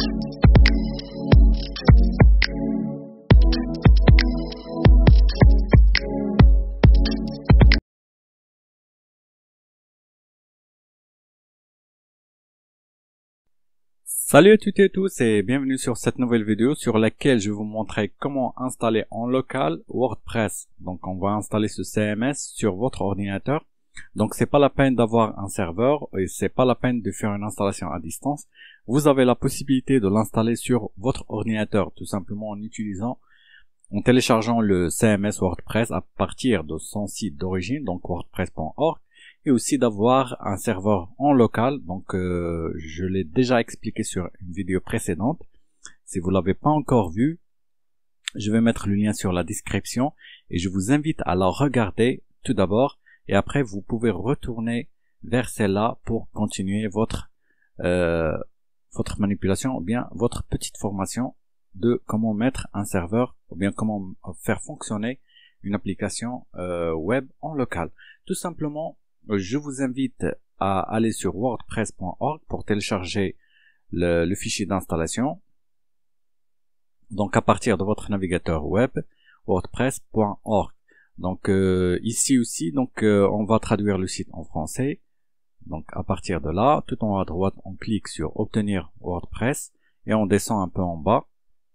Salut à toutes et tous et bienvenue sur cette nouvelle vidéo sur laquelle je vais vous montrer comment installer en local WordPress. Donc on va installer ce CMS sur votre ordinateur. Donc c'est pas la peine d'avoir un serveur et c'est pas la peine de faire une installation à distance. Vous avez la possibilité de l'installer sur votre ordinateur tout simplement en téléchargeant le CMS WordPress à partir de son site d'origine, donc wordpress.org. Et aussi d'avoir un serveur en local, donc je l'ai déjà expliqué sur une vidéo précédente. Si vous l'avez pas encore vu, je vais mettre le lien sur la description et je vous invite à la regarder tout d'abord et après vous pouvez retourner vers celle-là pour continuer votre manipulation ou bien votre petite formation de comment mettre un serveur ou bien comment faire fonctionner une application web en local. Tout simplement, je vous invite à aller sur wordpress.org pour télécharger le fichier d'installation. Donc à partir de votre navigateur web, wordpress.org. Donc ici aussi, on va traduire le site en français. Donc à partir de là, tout en haut à droite, on clique sur obtenir WordPress et on descend un peu en bas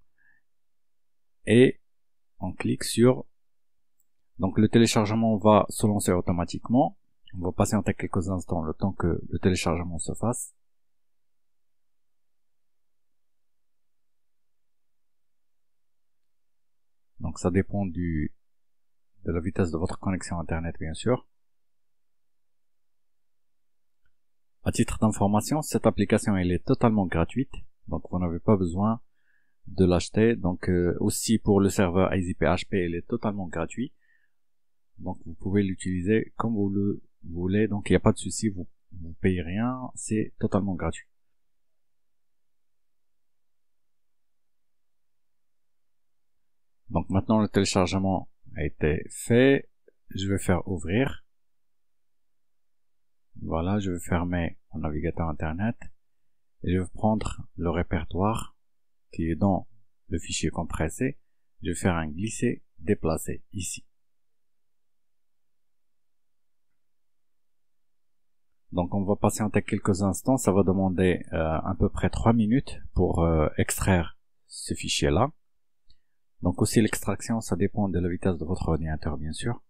et on clique sur. Donc le téléchargement va se lancer automatiquement. On va patienter quelques instants le temps que le téléchargement se fasse. Donc ça dépend de la vitesse de votre connexion internet bien sûr. À titre d'information, cette application elle est totalement gratuite. Donc vous n'avez pas besoin de l'acheter. Donc aussi pour le serveur EasyPHP il est totalement gratuit. Donc vous pouvez l'utiliser comme vous le voulez. Donc il n'y a pas de souci, vous payez rien, c'est totalement gratuit. Donc maintenant le téléchargement a été fait. Je vais faire ouvrir. Voilà, je vais fermer mon navigateur internet. Et je vais prendre le répertoire qui est dans le fichier compressé. Je vais faire un glisser déplacer ici. Donc on va patienter quelques instants, ça va demander à peu près 3 minutes pour extraire ce fichier là. Donc aussi l'extraction ça dépend de la vitesse de votre ordinateur bien sûr.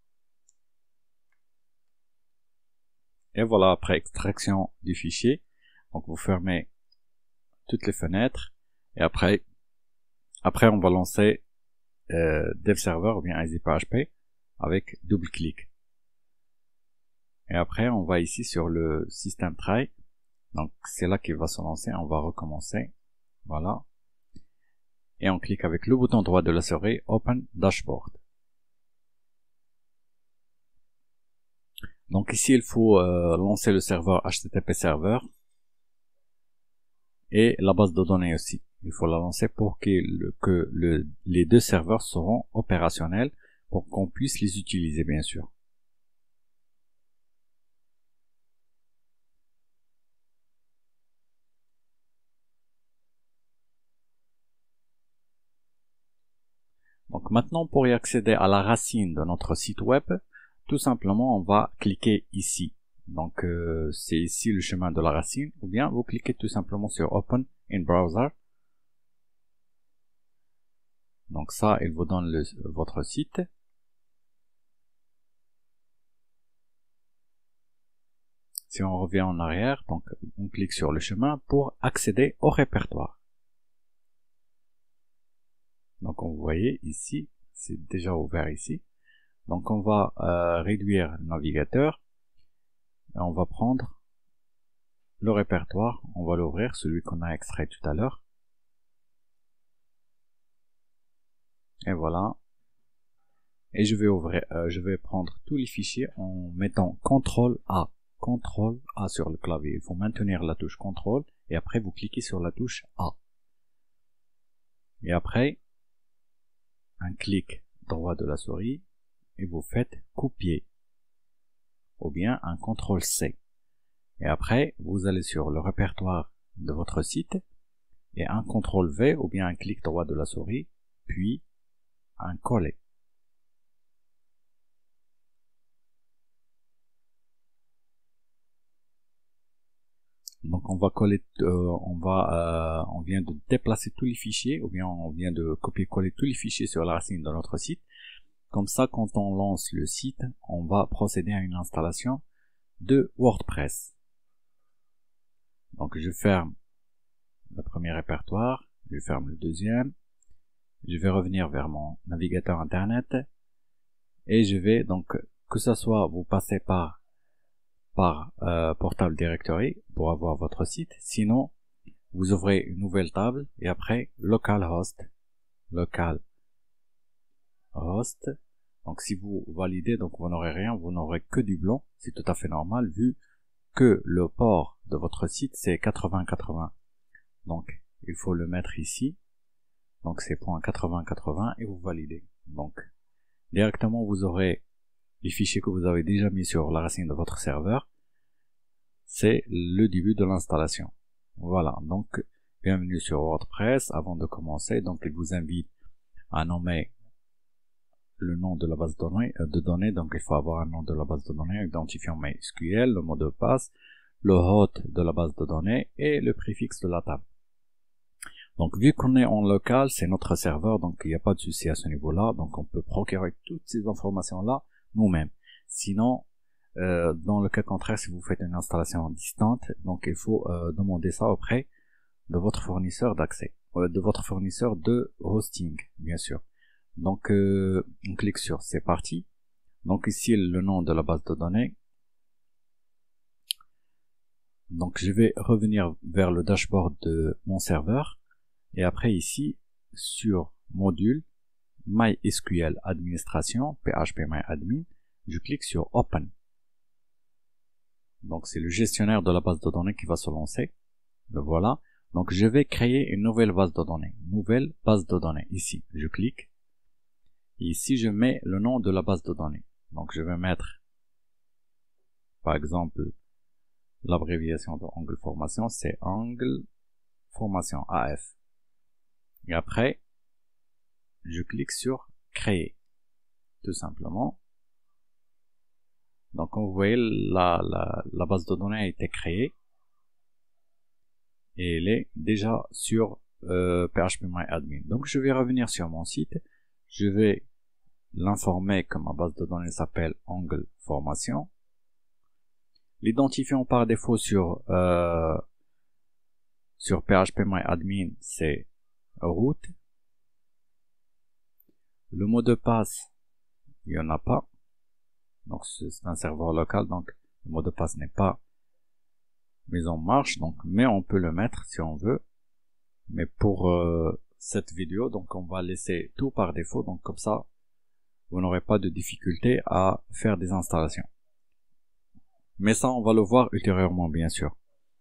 Et voilà, après extraction du fichier, Donc vous fermez toutes les fenêtres et après on va lancer dev server ou bien AZPHP avec double clic. Et après on va ici sur le système try. Donc c'est là qu'il va se lancer, on va recommencer. Voilà. Et on clique avec le bouton droit de la souris Open Dashboard. Donc ici il faut lancer le serveur HTTP server et la base de données aussi. Il faut la lancer pour que les deux serveurs seront opérationnels pour qu'on puisse les utiliser bien sûr. Donc maintenant pour y accéder à la racine de notre site web, tout simplement on va cliquer ici. Donc c'est ici le chemin de la racine, ou bien vous cliquez tout simplement sur Open in Browser. Donc ça, il vous donne votre site. Si on revient en arrière, donc on clique sur le chemin pour accéder au répertoire. Donc vous voyez ici, c'est déjà ouvert ici. Donc on va réduire le navigateur et on va prendre le répertoire, on va l'ouvrir, celui qu'on a extrait tout à l'heure. Et voilà. Et je vais prendre tous les fichiers en mettant CTRL A. CTRL A sur le clavier. Il faut maintenir la touche CTRL et après vous cliquez sur la touche A. Et après, un clic droit de la souris et vous faites copier. Ou bien un CTRL C. Et après, vous allez sur le répertoire de votre site et un CTRL V ou bien un clic droit de la souris, puis un coller. Donc on va coller, on vient de déplacer tous les fichiers ou bien on vient de copier-coller tous les fichiers sur la racine de notre site. Comme ça, quand on lance le site, on va procéder à une installation de WordPress. Donc je ferme le premier répertoire, je ferme le deuxième, je vais revenir vers mon navigateur internet et je vais donc, que ce soit vous passez par Portable Directory pour avoir votre site, sinon vous ouvrez une nouvelle table et après localhost. Donc si vous validez, donc vous n'aurez rien, vous n'aurez que du blanc, c'est tout à fait normal vu que le port de votre site c'est 8080. Donc il faut le mettre ici, donc c'est .8080 et vous validez. Donc directement vous aurez les fichiers que vous avez déjà mis sur la racine de votre serveur. C'est le début de l'installation. Voilà, donc bienvenue sur WordPress. Avant de commencer, donc il vous invite à nommer le nom de la base de données. Donc il faut avoir un nom de la base de données, identifiant MySQL, le mot de passe, le hôte de la base de données et le préfixe de la table. Donc vu qu'on est en local, c'est notre serveur, donc il n'y a pas de souci à ce niveau-là. Donc on peut procurer toutes ces informations-là nous-mêmes. Sinon, dans le cas contraire, si vous faites une installation distante, donc il faut demander ça auprès de votre fournisseur d'accès, de votre fournisseur de hosting, bien sûr. Donc on clique sur c'est parti. Donc ici le nom de la base de données. Donc je vais revenir vers le dashboard de mon serveur et après ici sur module MySQL administration phpMyAdmin, je clique sur Open. Donc c'est le gestionnaire de la base de données qui va se lancer. Le voilà. Donc je vais créer une nouvelle base de données. Nouvelle base de données. Ici, je clique. Et ici, je mets le nom de la base de données. Donc je vais mettre, par exemple, l'abréviation de Angle Formation, c'est Angle Formation AF. Et après, je clique sur Créer. Tout simplement. Donc, comme vous voyez, la base de données a été créée et elle est déjà sur phpMyAdmin. Donc, je vais revenir sur mon site. Je vais l'informer que ma base de données s'appelle Angle Formation. L'identifiant par défaut sur Sur phpMyAdmin, c'est root. Le mot de passe, il n'y en a pas. Donc c'est un serveur local, donc le mot de passe n'est pas mis en marche, donc mais on peut le mettre si on veut. Mais pour cette vidéo, donc on va laisser tout par défaut, donc comme ça vous n'aurez pas de difficulté à faire des installations. Mais ça on va le voir ultérieurement bien sûr.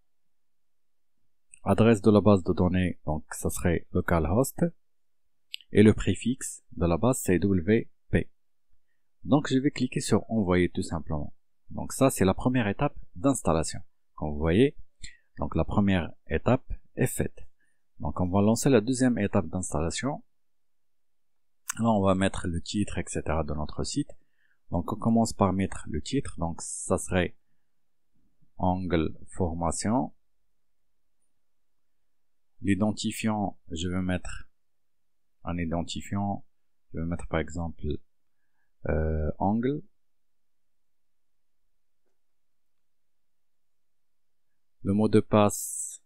Adresse de la base de données, donc ça serait localhost, et le préfixe de la base c'est WP. Donc je vais cliquer sur envoyer tout simplement. Donc ça c'est la première étape d'installation. Comme vous voyez, donc la première étape est faite. Donc on va lancer la deuxième étape d'installation. Là on va mettre le titre etc de notre site. Donc on commence par mettre le titre, donc ça serait angle formation. L'identifiant, je vais mettre un identifiant, je vais mettre par exemple angle. Le mot de passe,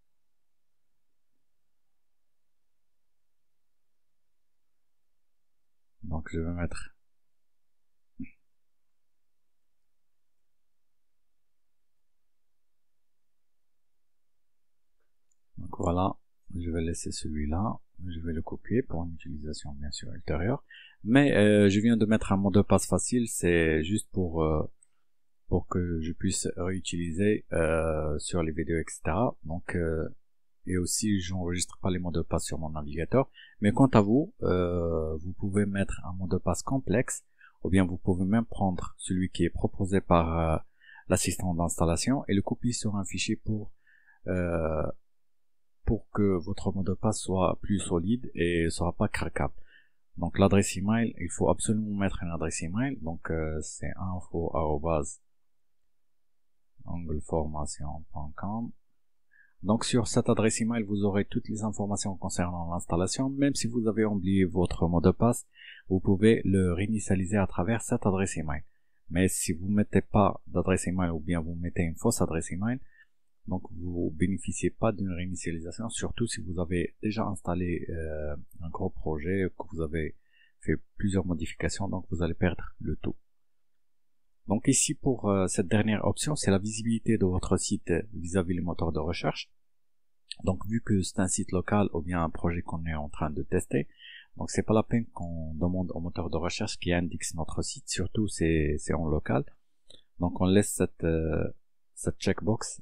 donc je vais mettre donc voilà, je vais laisser celui-là, je vais le copier pour une utilisation bien sûr ultérieure, mais je viens de mettre un mot de passe facile, c'est juste pour que je puisse réutiliser sur les vidéos etc. Donc et aussi j'enregistre pas les mots de passe sur mon navigateur, mais quant à vous, vous pouvez mettre un mot de passe complexe, ou bien vous pouvez même prendre celui qui est proposé par l'assistant d'installation et le copier sur un fichier pour que votre mot de passe soit plus solide et ne sera pas craquable. Donc l'adresse email, il faut absolument mettre une adresse email, donc c'est info@angleformation.com. Donc sur cette adresse email, vous aurez toutes les informations concernant l'installation. Même si vous avez oublié votre mot de passe, vous pouvez le réinitialiser à travers cette adresse email. Mais si vous ne mettez pas d'adresse email ou bien vous mettez une fausse adresse email, donc vous bénéficiez pas d'une réinitialisation, surtout si vous avez déjà installé un gros projet, que vous avez fait plusieurs modifications, donc vous allez perdre le tout. Donc ici pour cette dernière option, c'est la visibilité de votre site vis-à-vis les moteurs de recherche. Donc vu que c'est un site local ou bien un projet qu'on est en train de tester, donc c'est pas la peine qu'on demande au moteur de recherche qui indique notre site, surtout c'est en local. Donc on laisse cette checkbox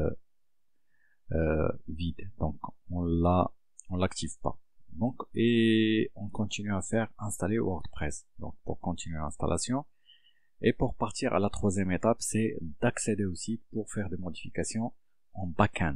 vide, donc on l'active pas. Donc et on continue à faire installer WordPress. Donc pour continuer l'installation et pour partir à la troisième étape, c'est d'accéder au site pour faire des modifications en back-end.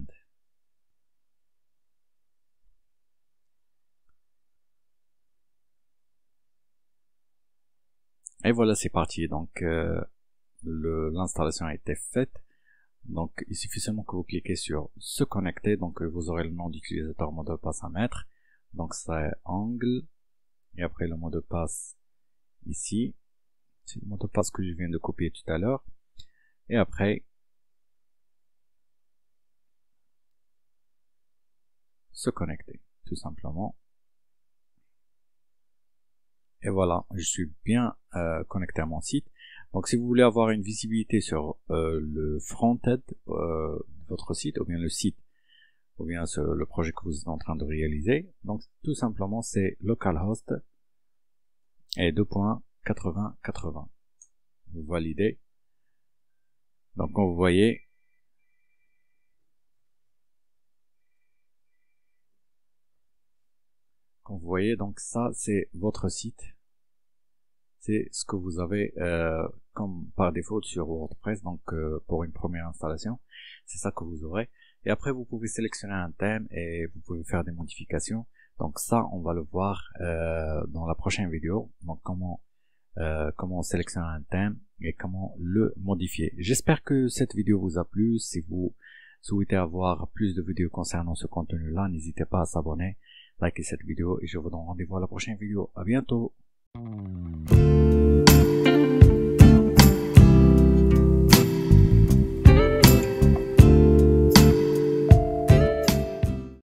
Et voilà, c'est parti. Donc l'installation a été faite. Donc il suffit seulement que vous cliquez sur se connecter, donc vous aurez le nom d'utilisateur, mot de passe à mettre. Donc c'est angle et après le mot de passe ici, c'est le mot de passe que je viens de copier tout à l'heure. Et après se connecter tout simplement. Et voilà, je suis bien connecté à mon site. Donc si vous voulez avoir une visibilité sur le front-end de votre site, ou bien le site, ou bien le projet que vous êtes en train de réaliser, donc tout simplement c'est localhost et 2.8080. Vous validez. Donc comme vous voyez, donc ça c'est votre site. C'est ce que vous avez comme par défaut sur WordPress, donc pour une première installation, c'est ça que vous aurez. Et après vous pouvez sélectionner un thème et vous pouvez faire des modifications. Donc ça on va le voir dans la prochaine vidéo. Donc comment sélectionner un thème et comment le modifier. J'espère que cette vidéo vous a plu. Si vous souhaitez avoir plus de vidéos concernant ce contenu là, n'hésitez pas à s'abonner, liker cette vidéo et je vous donne rendez-vous à la prochaine vidéo. À bientôt.